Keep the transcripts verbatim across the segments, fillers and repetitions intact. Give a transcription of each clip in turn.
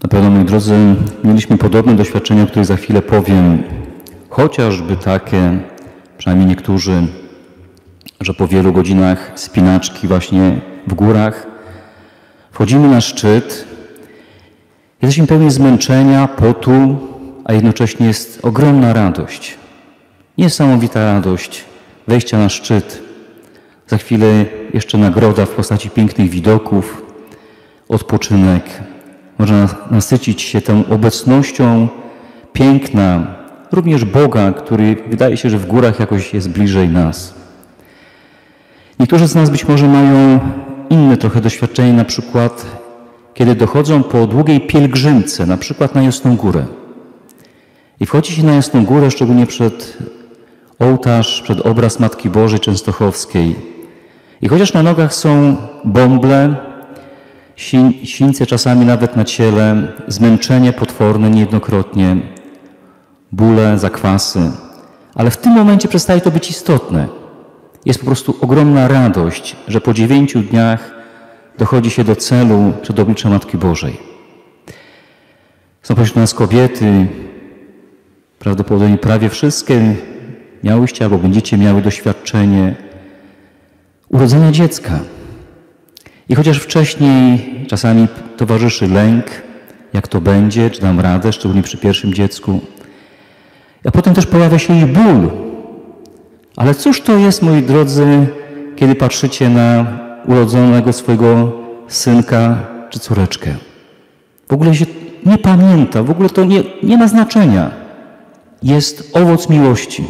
Na pewno, moi drodzy, mieliśmy podobne doświadczenia, o których za chwilę powiem. Chociażby takie, przynajmniej niektórzy, że po wielu godzinach spinaczki właśnie w górach wchodzimy na szczyt, jesteśmy pełni zmęczenia, potu, a jednocześnie jest ogromna radość. Niesamowita radość wejścia na szczyt. Za chwilę jeszcze nagroda w postaci pięknych widoków, odpoczynek. Można nasycić się tą obecnością piękna, również Boga, który wydaje się, że w górach jakoś jest bliżej nas. Niektórzy z nas być może mają inne trochę doświadczenie, na przykład kiedy dochodzą po długiej pielgrzymce, na przykład na Jasną Górę. I wchodzi się na Jasną Górę, szczególnie przed ołtarz, przed obraz Matki Bożej Częstochowskiej. I chociaż na nogach są bąble, sińce czasami nawet na ciele, zmęczenie potworne niejednokrotnie, bóle, zakwasy, ale w tym momencie przestaje to być istotne. Jest po prostu ogromna radość, że po dziewięciu dniach dochodzi się do celu przed obliczem Matki Bożej. Są pośród nas kobiety, prawdopodobnie prawie wszystkie miałyście albo będziecie miały doświadczenie urodzenia dziecka. I chociaż wcześniej czasami towarzyszy lęk, jak to będzie, czy dam radę, szczególnie przy pierwszym dziecku, a potem też pojawia się i ból. Ale cóż to jest, moi drodzy, kiedy patrzycie na urodzonego swojego synka czy córeczkę? W ogóle się nie pamięta, w ogóle to nie, nie ma znaczenia. Jest owoc miłości.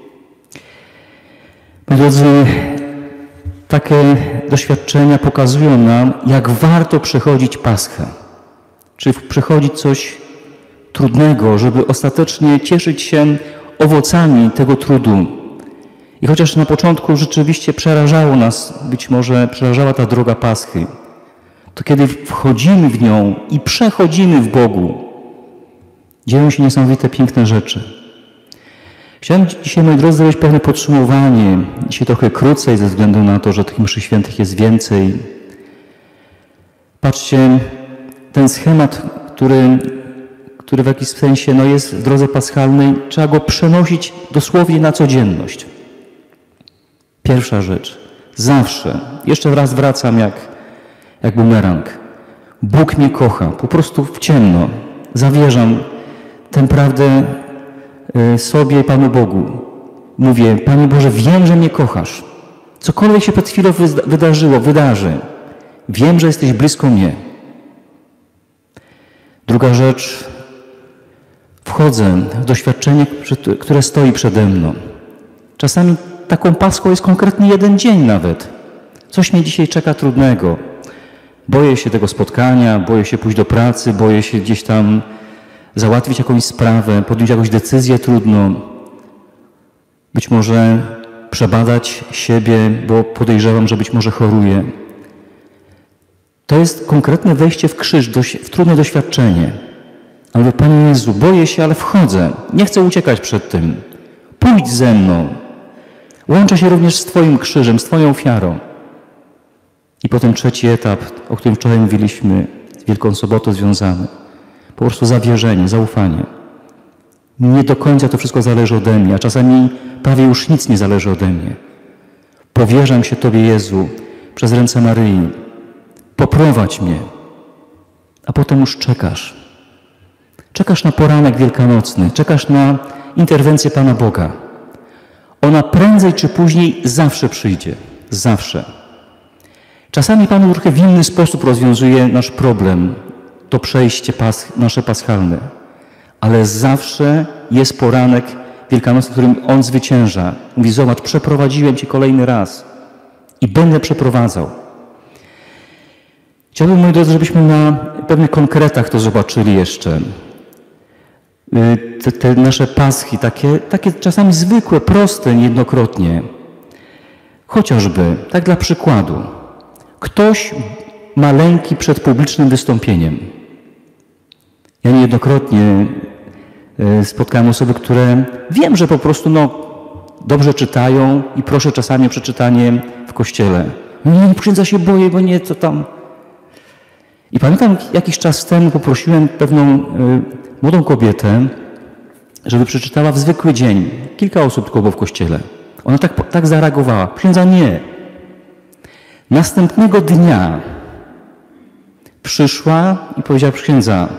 Moi drodzy, takie doświadczenia pokazują nam, jak warto przechodzić Paschę. Czy przechodzić coś trudnego, żeby ostatecznie cieszyć się owocami tego trudu. I chociaż na początku rzeczywiście przerażało nas, być może przerażała ta droga Paschy, to kiedy wchodzimy w nią i przechodzimy w Bogu, dzieją się niesamowite, piękne rzeczy. Chciałem dzisiaj, moi drodzy, zrobić pewne podsumowanie. Dzisiaj trochę krócej, ze względu na to, że tych mszy świętych jest więcej. Patrzcie, ten schemat, który, który w jakiś sensie no, jest w drodze paschalnej, trzeba go przenosić dosłownie na codzienność. Pierwsza rzecz. Zawsze, jeszcze raz wracam jak, jak bumerang. Bóg mnie kocha, po prostu w ciemno. Zawierzam tę prawdę sobie i Panu Bogu. Mówię, Panie Boże, wiem, że mnie kochasz. Cokolwiek się przed chwilą wydarzyło, wydarzy. Wiem, że jesteś blisko mnie. Druga rzecz. Wchodzę w doświadczenie, które stoi przede mną. Czasami taką Paschą jest konkretnie jeden dzień nawet. Coś mnie dzisiaj czeka trudnego. Boję się tego spotkania, boję się pójść do pracy, boję się gdzieś tam załatwić jakąś sprawę, podjąć jakąś decyzję trudną. Być może przebadać siebie, bo podejrzewam, że być może choruję. To jest konkretne wejście w krzyż, w trudne doświadczenie. Ale mówię, Panie Jezu, boję się, ale wchodzę. Nie chcę uciekać przed tym. Pójdź ze mną. Łączę się również z Twoim krzyżem, z Twoją ofiarą. I potem trzeci etap, o którym wczoraj mówiliśmy, z Wielką Sobotą związany. Po prostu zawierzenie, zaufanie. Nie do końca to wszystko zależy ode mnie, a czasami prawie już nic nie zależy ode mnie. Powierzam się Tobie, Jezu, przez ręce Maryi. Poprowadź mnie. A potem już czekasz. Czekasz na poranek wielkanocny, czekasz na interwencję Pana Boga. Ona prędzej czy później zawsze przyjdzie. Zawsze. Czasami Pan trochę w inny sposób rozwiązuje nasz problem, to przejście pas, nasze paschalne. Ale zawsze jest poranek wielkanocny, w którym On zwycięża. Mówi, zobacz, przeprowadziłem Cię kolejny raz i będę przeprowadzał. Chciałbym, moi drodzy, żebyśmy na pewnych konkretach to zobaczyli jeszcze. Te, te nasze paschy, takie, takie czasami zwykłe, proste niejednokrotnie. Chociażby, tak dla przykładu, ktoś ma lęki przed publicznym wystąpieniem. Ja niejednokrotnie spotkałem osoby, które wiem, że po prostu no, dobrze czytają i proszę czasami o przeczytanie w kościele. Nie, nie, księdza się boję, bo nie, co tam. I pamiętam, jakiś czas temu poprosiłem pewną y, młodą kobietę, żeby przeczytała w zwykły dzień. Kilka osób tylko było w kościele. Ona tak, tak zareagowała. Księdza nie. Następnego dnia przyszła i powiedziała: księdza,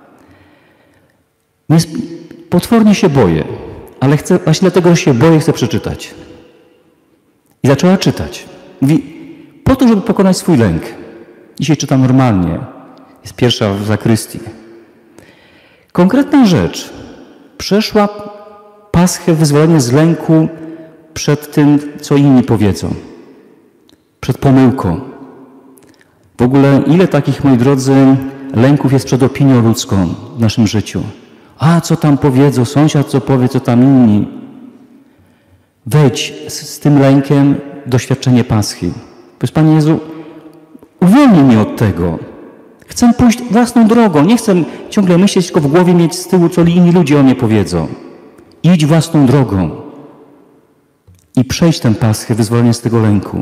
potwornie się boję, ale chcę, właśnie dlatego, że się boję, chcę przeczytać. I zaczęła czytać. Mówi, po to, żeby pokonać swój lęk. Dzisiaj czyta normalnie. Jest pierwsza w zakrystii. Konkretna rzecz. Przeszła Paschę, wyzwolenie z lęku przed tym, co inni powiedzą. Przed pomyłką. W ogóle ile takich, moi drodzy, lęków jest przed opinią ludzką w naszym życiu. A co tam powiedzą, sąsiad co powie, co tam inni. Wejdź z, z tym lękiem w doświadczenie Paschy. Powiedz, Panie Jezu, uwolnij mnie od tego. Chcę pójść własną drogą. Nie chcę ciągle myśleć, tylko w głowie mieć z tyłu, co inni ludzie o mnie powiedzą. Idź własną drogą i przejdź tę Paschę, wyzwolenie z tego lęku.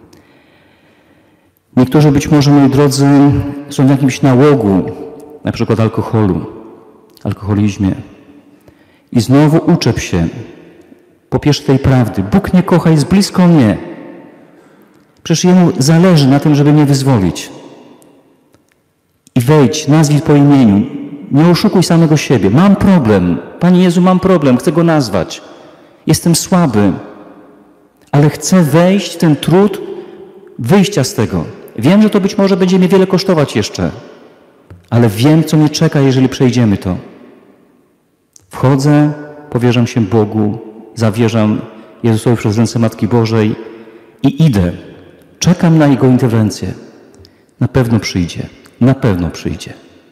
Niektórzy być może, moi drodzy, są w jakimś nałogu, na przykład alkoholu, alkoholizmie. I znowu uczep się, po pierwsze tej prawdy. Bóg mnie kocha, jest blisko mnie. Przecież Jemu zależy na tym, żeby mnie wyzwolić. I wejdź, nazwij po imieniu. Nie oszukuj samego siebie. Mam problem. Panie Jezu, mam problem. Chcę Go nazwać. Jestem słaby. Ale chcę wejść w ten trud wyjścia z tego. Wiem, że to być może będzie mnie wiele kosztować jeszcze. Ale wiem, co mnie czeka, jeżeli przejdziemy to. Wchodzę, powierzam się Bogu, zawierzam Jezusowi przez ręce Matki Bożej i idę. Czekam na Jego interwencję. Na pewno przyjdzie. Na pewno przyjdzie.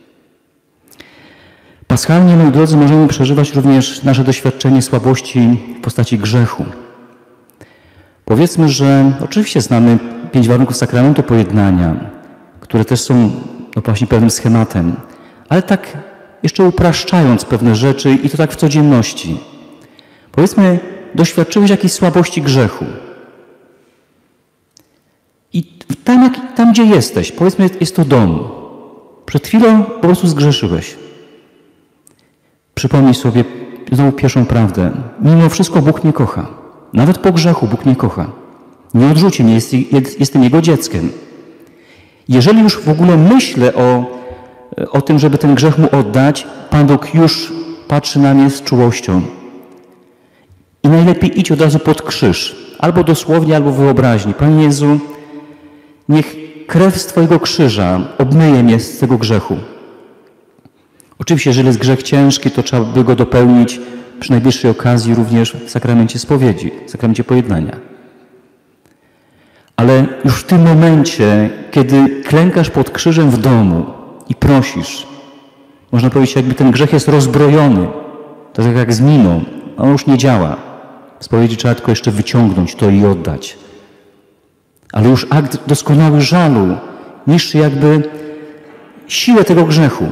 Paschalnie, moi drodzy, możemy przeżywać również nasze doświadczenie słabości w postaci grzechu. Powiedzmy, że oczywiście znamy pięć warunków sakramentu pojednania, które też są no właśnie pewnym schematem, ale tak jeszcze upraszczając pewne rzeczy i to tak w codzienności. Powiedzmy, doświadczyłeś jakiejś słabości grzechu. I tam, jak, tam, gdzie jesteś, powiedzmy, jest to dom. Przed chwilą po prostu zgrzeszyłeś. Przypomnij sobie znowu pierwszą prawdę. Mimo wszystko Bóg mnie kocha. Nawet po grzechu Bóg mnie kocha. Nie odrzuci mnie, jest, jest, jestem Jego dzieckiem. Jeżeli już w ogóle myślę o, o tym, żeby ten grzech Mu oddać, Pan Bóg już patrzy na mnie z czułością. I najlepiej idź od razu pod krzyż. Albo dosłownie, albo w wyobraźni. Panie Jezu, niech krew z Twojego krzyża obmyje mnie z tego grzechu. Oczywiście, jeżeli jest grzech ciężki, to trzeba by go dopełnić przy najbliższej okazji również w sakramencie spowiedzi, w sakramencie pojednania. Ale już w tym momencie, kiedy klękasz pod krzyżem w domu i prosisz, można powiedzieć, jakby ten grzech jest rozbrojony, to tak jak z miną, on już nie działa. W spowiedzi trzeba tylko jeszcze wyciągnąć to i oddać. Ale już akt doskonały żalu niszczy jakby siłę tego grzechu.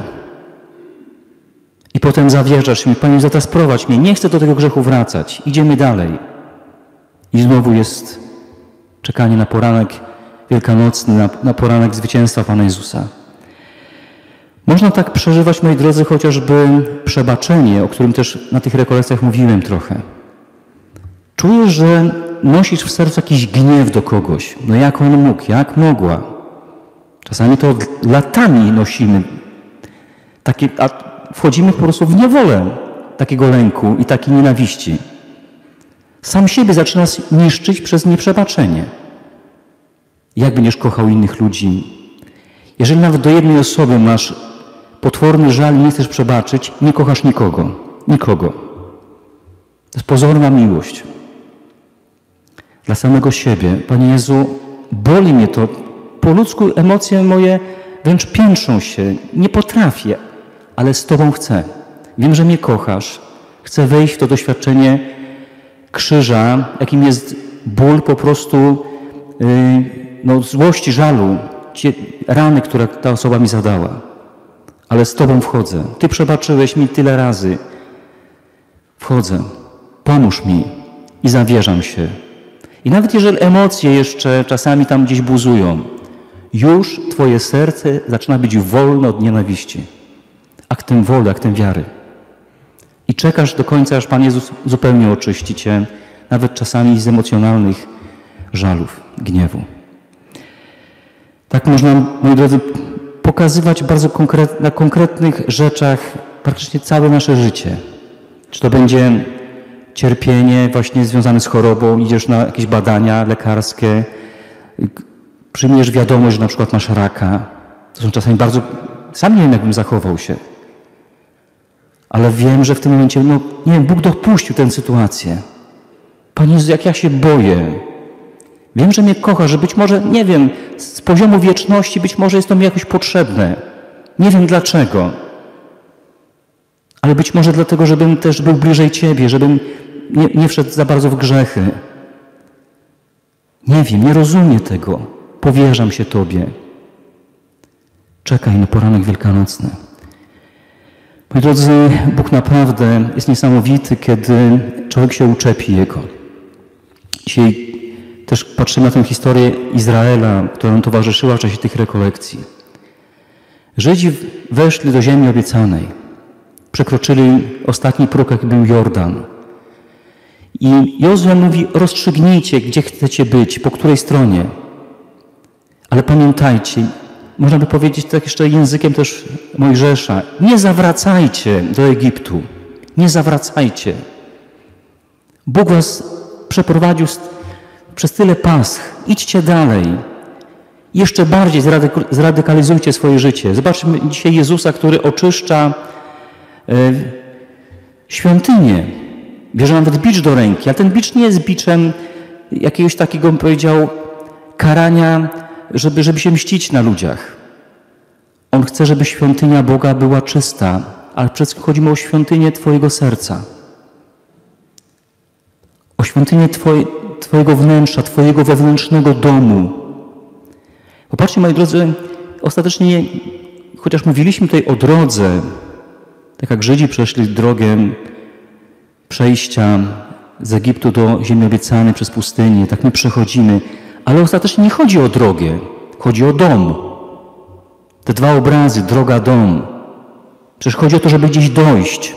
I potem zawierzasz mi, Panie, teraz prowadź mnie, nie chcę do tego grzechu wracać, idziemy dalej. I znowu jest czekanie na poranek wielkanocny, na, na poranek zwycięstwa Pana Jezusa. Można tak przeżywać, moi drodzy, chociażby przebaczenie, o którym też na tych rekolekcjach mówiłem trochę. Czujesz, że nosisz w sercu jakiś gniew do kogoś. No jak on mógł, jak mogła. Czasami to latami nosimy. Takie, a wchodzimy po prostu w niewolę takiego lęku i takiej nienawiści. Sam siebie zaczynasz niszczyć przez nieprzebaczenie. Jak będziesz kochał innych ludzi? Jeżeli nawet do jednej osoby masz potworny żal i nie chcesz przebaczyć, nie kochasz nikogo. Nikogo. To jest pozorna miłość. Dla samego siebie. Panie Jezu, boli mnie to. Po ludzku emocje moje wręcz piętrzą się. Nie potrafię, ale z Tobą chcę. Wiem, że mnie kochasz. Chcę wejść w to doświadczenie krzyża, jakim jest ból po prostu yy, no, złości, żalu, cie, rany, które ta osoba mi zadała. Ale z Tobą wchodzę. Ty przebaczyłeś mi tyle razy. Wchodzę. Pomóż mi i zawierzam się. I nawet jeżeli emocje jeszcze czasami tam gdzieś buzują, już Twoje serce zaczyna być wolne od nienawiści. Aktem woli, aktem wiary. I czekasz do końca, aż Pan Jezus zupełnie oczyści Cię, nawet czasami z emocjonalnych żalów, gniewu. Tak można, moi drodzy, pokazywać bardzo konkret, na konkretnych rzeczach praktycznie całe nasze życie. Czy to będzie cierpienie właśnie związane z chorobą, idziesz na jakieś badania lekarskie, przyjmiesz wiadomość, że na przykład masz raka. To są czasami bardzo... Sam nie wiem, jakbym zachował się. Ale wiem, że w tym momencie, no nie wiem, Bóg dopuścił tę sytuację. Panie Jezu, jak ja się boję. Wiem, że mnie kocha, że być może, nie wiem, z poziomu wieczności być może jest to mi jakoś potrzebne. Nie wiem dlaczego. Ale być może dlatego, żebym też był bliżej Ciebie, żebym nie, nie wszedł za bardzo w grzechy. Nie wiem, nie rozumiem tego. Powierzam się Tobie. Czekaj na poranek wielkanocny. Moi drodzy, Bóg naprawdę jest niesamowity, kiedy człowiek się uczepi Jego. Dzisiaj też patrzymy na tę historię Izraela, która nam towarzyszyła w czasie tych rekolekcji. Żydzi weszli do ziemi obiecanej. Przekroczyli ostatni próg, jaki był Jordan. I Jozue mówi, rozstrzygnijcie, gdzie chcecie być, po której stronie. Ale pamiętajcie, można by powiedzieć tak jeszcze językiem też Mojżesza, nie zawracajcie do Egiptu. Nie zawracajcie. Bóg was przeprowadził przez tyle pasch. Idźcie dalej. Jeszcze bardziej zradykalizujcie swoje życie. Zobaczmy dzisiaj Jezusa, który oczyszcza e, świątynię. Bierze nawet bicz do ręki, a ten bicz nie jest biczem jakiegoś takiego, bym powiedział, karania, żeby, żeby się mścić na ludziach. On chce, żeby świątynia Boga była czysta, ale przede wszystkim chodzi mu o świątynię Twojego serca. O świątynię twoje, Twojego wnętrza, Twojego wewnętrznego domu. Popatrzcie, moi drodzy, ostatecznie, chociaż mówiliśmy tutaj o drodze, tak jak Żydzi przeszli drogę przejścia z Egiptu do ziemi obiecanej przez pustynię, tak my przechodzimy, ale ostatecznie nie chodzi o drogę, chodzi o dom. Te dwa obrazy, droga, dom. Przecież chodzi o to, żeby gdzieś dojść.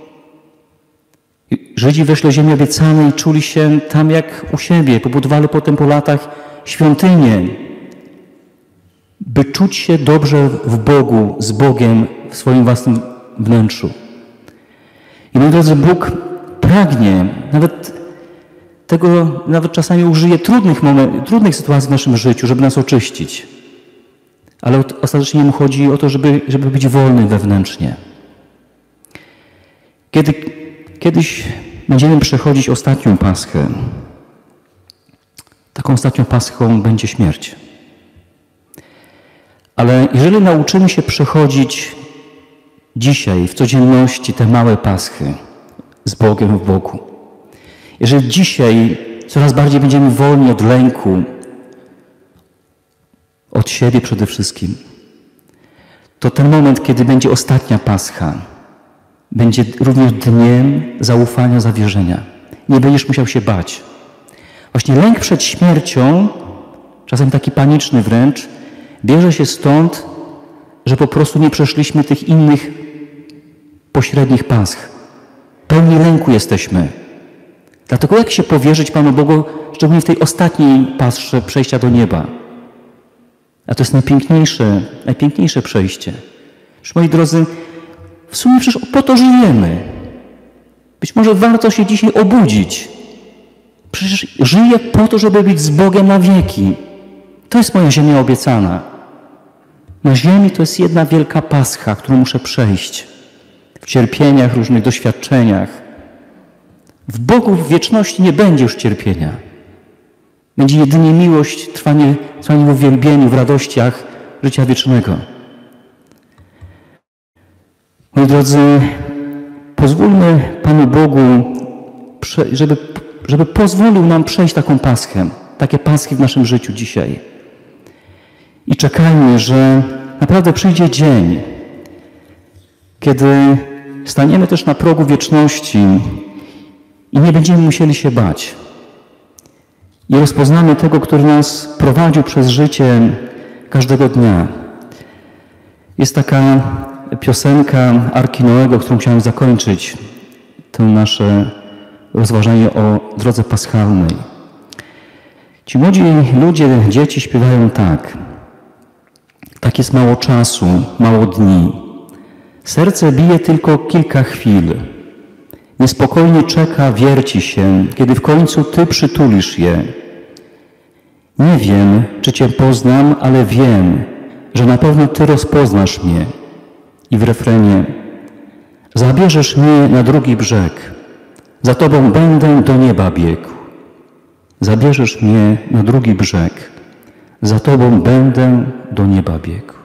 Żydzi weszli do ziemi obiecanej i czuli się tam jak u siebie. Pobudowali potem po latach świątynię, by czuć się dobrze w Bogu, z Bogiem w swoim własnym wnętrzu. I moi drodzy, Bóg pragnie, nawet tego, nawet czasami użyje trudnych moment, trudnych sytuacji w naszym życiu, żeby nas oczyścić. Ale ostatecznie mu chodzi o to, żeby, żeby być wolnym wewnętrznie. Kiedy kiedyś będziemy przechodzić ostatnią Paschę, taką ostatnią Paschą będzie śmierć. Ale jeżeli nauczymy się przechodzić dzisiaj, w codzienności, te małe Paschy z Bogiem w Bogu, jeżeli dzisiaj coraz bardziej będziemy wolni od lęku, od siebie przede wszystkim, to ten moment, kiedy będzie ostatnia Pascha, będzie również dniem zaufania, zawierzenia. Nie będziesz musiał się bać. Właśnie lęk przed śmiercią, czasem taki paniczny wręcz, bierze się stąd, że po prostu nie przeszliśmy tych innych pośrednich pasch. Pełni lęku jesteśmy. Dlatego jak się powierzyć Panu Bogu, szczególnie w tej ostatniej pasrze przejścia do nieba? A to jest najpiękniejsze, najpiękniejsze przejście. Już, moi drodzy, w sumie przecież po to żyjemy. Być może warto się dzisiaj obudzić. Przecież żyję po to, żeby być z Bogiem na wieki. To jest moja ziemia obiecana. Na ziemi to jest jedna wielka pascha, którą muszę przejść. W cierpieniach, różnych doświadczeniach. W Bogu w wieczności nie będzie już cierpienia. Będzie jedynie miłość, trwanie, trwanie w uwielbieniu, w radościach życia wiecznego. Moi drodzy, pozwólmy Panu Bogu, żeby, żeby pozwolił nam przejść taką paschę, takie paschy w naszym życiu dzisiaj. I czekajmy, że naprawdę przyjdzie dzień, kiedy staniemy też na progu wieczności i nie będziemy musieli się bać. I rozpoznamy tego, który nas prowadził przez życie każdego dnia. Jest taka piosenka Arki Noego, którą chciałem zakończyć to nasze rozważanie o drodze paschalnej. Ci młodzi ludzie, dzieci śpiewają tak. Tak jest mało czasu, mało dni. Serce bije tylko kilka chwil. Niespokojnie czeka, wierci się, kiedy w końcu Ty przytulisz je. Nie wiem, czy Cię poznam, ale wiem, że na pewno Ty rozpoznasz mnie. I w refrenie: zabierzesz mnie na drugi brzeg, za Tobą będę do nieba biegł. Zabierzesz mnie na drugi brzeg, za Tobą będę do nieba biegł.